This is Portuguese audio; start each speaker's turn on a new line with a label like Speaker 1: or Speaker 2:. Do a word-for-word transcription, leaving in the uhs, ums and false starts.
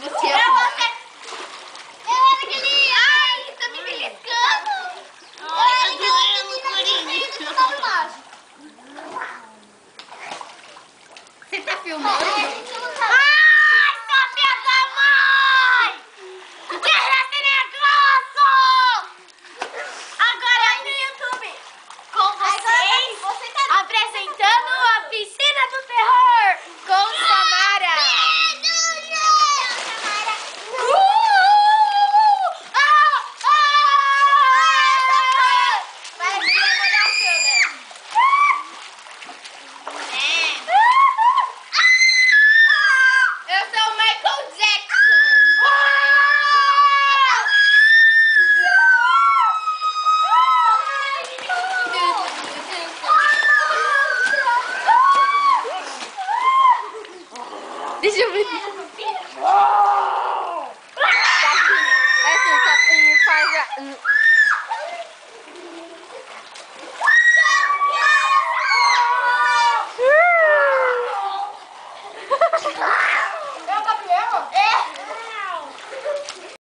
Speaker 1: você
Speaker 2: Eu, você... eu era aquele... Ai, tá me beliscando.
Speaker 1: Ai,
Speaker 2: eu
Speaker 1: tá
Speaker 2: era
Speaker 1: doendo,
Speaker 2: aquela menina que
Speaker 1: Corinha.
Speaker 2: saiu do mágico.
Speaker 1: Você tá filmando?